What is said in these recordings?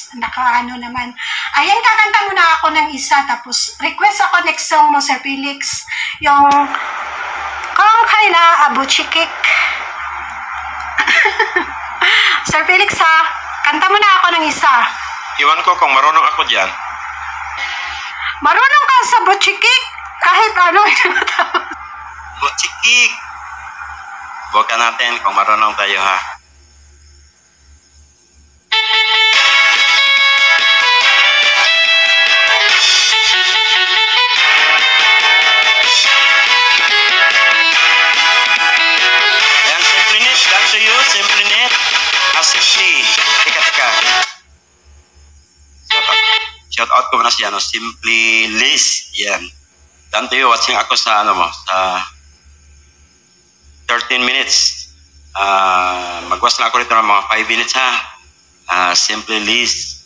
nakaano naman. Ayan, kakanta muna ako ng isa, tapos request ako next song mo, Sir Felix. Yung, kung kaila abuchikik. Sir Felix ha, kanta muna ako ng isa. Iwan ko kung marunong ako dyan. Marunong ka sa buchikik? Kahit ano. Butchikik! Bukan natin kung marunong tayo ha. Ayan, simply net. Done to you, simply net. Simply. Teka. Shout out ko muna siya, no? Simply Liz. Yan. Done to you, watching ako sa ano mo, sa 13 minutes. Magwas na ako rito ng mga 5 minutes ha. Simply Liz.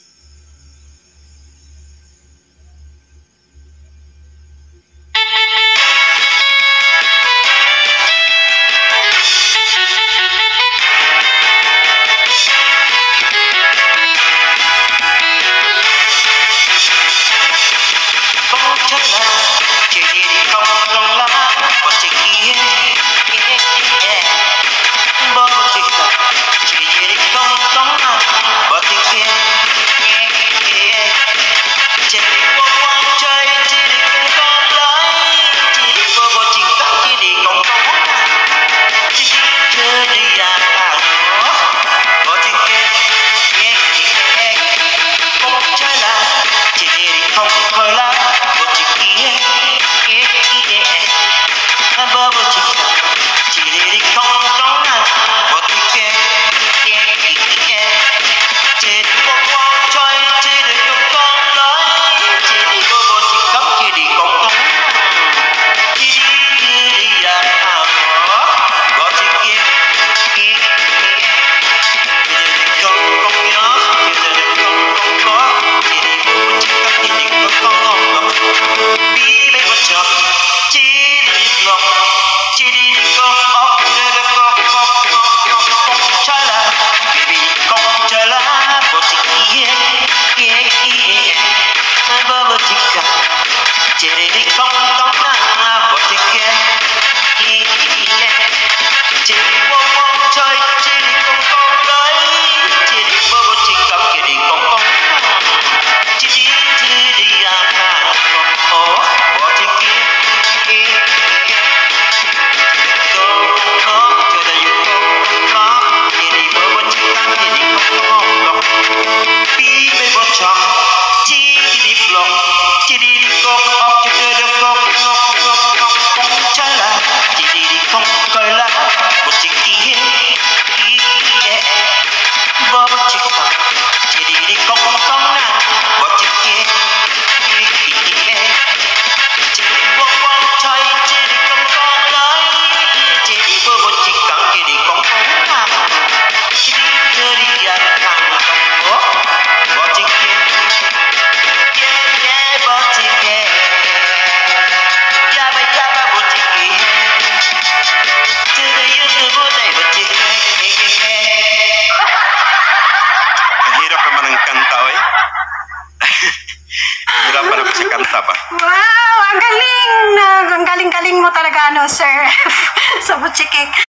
Wow! Ang galing! Ang galing-galing mo talaga, ano, Sir, sa Butchikik.